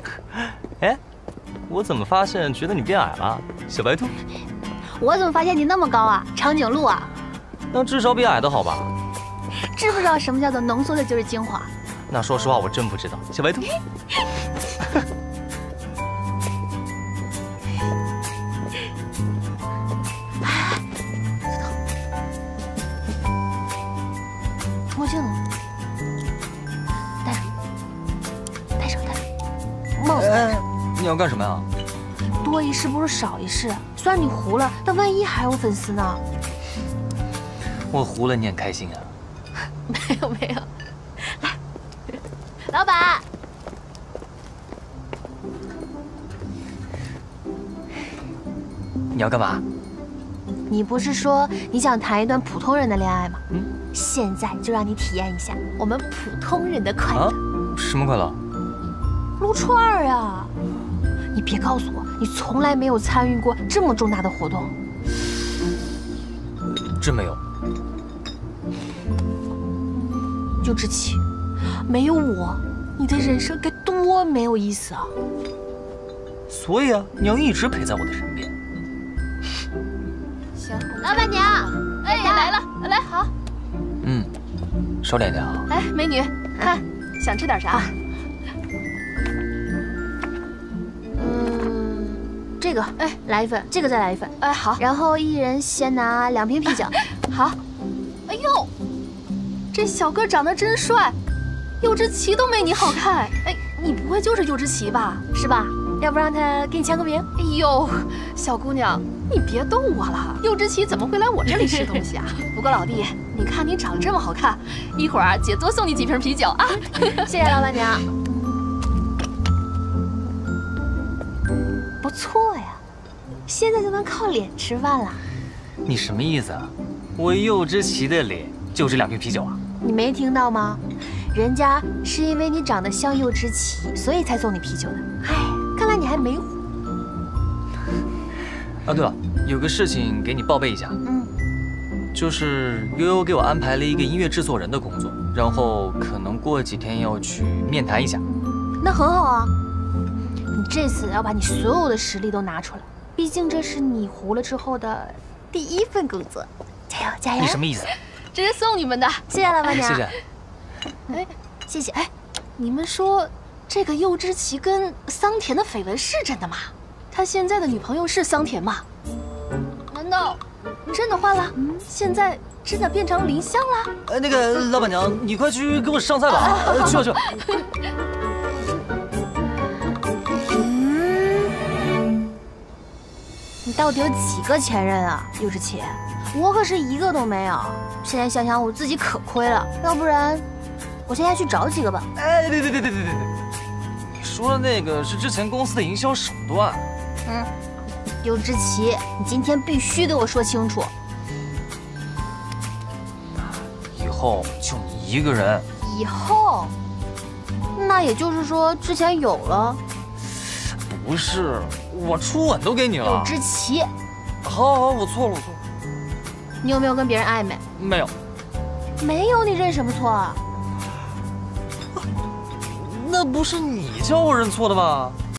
哎，我怎么发现觉得你变矮了，小白兔？ 我怎么发现你那么高啊，长颈鹿啊？ 那至少比矮的好吧？ 知不知道什么叫做浓缩的就是精华？ 那说实话，我真不知道，小白兔。 墨镜，戴上，帽子戴上。 你要干什么呀？ 多一事不如少一事。虽然你糊了，但万一还有粉丝呢？ 我糊了，你很开心啊？ 没有。来，老板。 你要干嘛？ 你不是说你想谈一段普通人的恋爱吗？现在就让你体验一下我们普通人的快乐。 什么快乐？ 撸串儿啊！你别告诉我，你从来没有参与过这么重大的活动。 真没有。 就志奇，没有我，你的人生该多没有意思啊！ 所以啊，你要一直陪在我的身边。 行，老板娘， 哎，来了，来好。 收敛点啊。 哎，美女，看，想吃点啥？ 这个，哎，来一份，这个再来一份。 哎，好。 然后一人先拿2瓶啤酒。 好。哎呦，这小哥长得真帅，柚之奇都没你好看。哎，你不会就是柚之奇吧？ 是吧？要不让他给你签个名？ 哎呦，小姑娘，你别逗我了。柚之奇怎么会来我这里吃东西啊？不过老弟，你看你长得这么好看，一会儿啊，姐多送你几瓶啤酒啊。 谢谢老板娘。不错呀，现在就能靠脸吃饭了。 你什么意思啊？我柚之奇的脸就这2瓶啤酒啊？ 你没听到吗？人家是因为你长得像柚之奇，所以才送你啤酒的。哎，看来你还没火。 啊，对了，有个事情给你报备一下。就是悠悠给我安排了一个音乐制作人的工作，然后可能过几天要去面谈一下。 那很好啊。你这次要把你所有的实力都拿出来，毕竟这是你糊了之后的第1份工作。加油加油！ 你什么意思？ 这是送你们的， 谢谢老板娘。 谢谢。 哎， 谢谢。 哎，你们说这个柚之奇跟桑田的绯闻是真的吗？他现在的女朋友是桑田吗？难道真的换了？现在真的变成林香了？ 那个老板娘，你快去给我上菜吧。去吧去吧。 你到底有几个前任啊，柚之奇？我可是1个都没有。现在想想我自己可亏了，要不然我现在去找几个吧。 哎，别！你说的那个是之前公司的营销手段。 柚之奇，你今天必须给我说清楚。 以后就你一个人。 以后？那也就是说之前有了？ 不是，我初吻都给你了。 柚之奇， 好，我错了。 你有没有跟别人暧昧？ 没有。 没有，你认什么错啊？ 那不是你叫我认错的吗？